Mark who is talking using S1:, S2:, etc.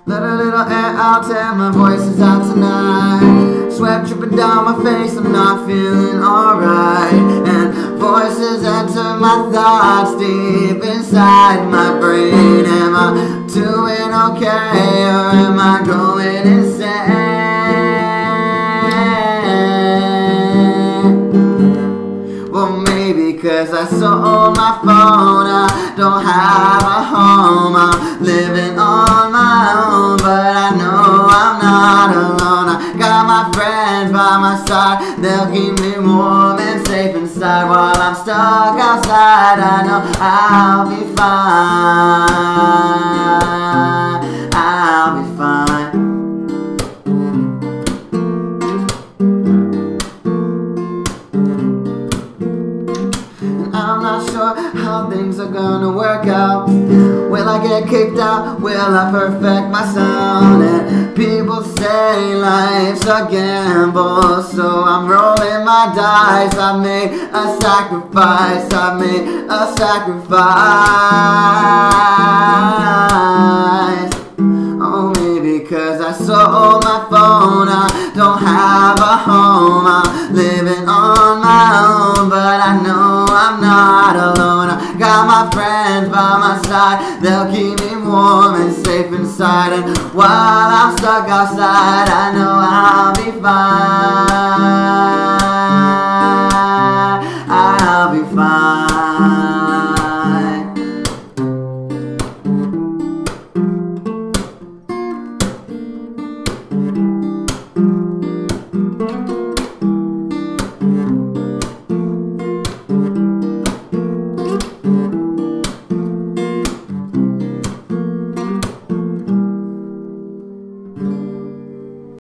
S1: Let a little air out and my voice is out tonight. Sweat dripping down my face, I'm not feeling alright. And voices enter my thoughts deep inside my brain. Am I doing okay or am I going insane? Well, maybe cause I sold my phone, I don't have a home, I'm living on my own, but I know I'm not alone. I got my friends by my side, they'll keep me warm and safe inside. While I'm stuck outside, I know I'll be fine, I'll be fine. I'm not sure how things are gonna work out. Will I get kicked out? Will I perfect my sound? And people say life's a gamble, so I'm rolling my dice. I made a sacrifice, I made a sacrifice. Oh, maybe cause I sold my phone, I don't have a home, I'm living on my own, but I know I'm not alone. I got my friends by my side, they'll keep me warm and safe inside. And while I'm stuck outside, I know I'll be fine.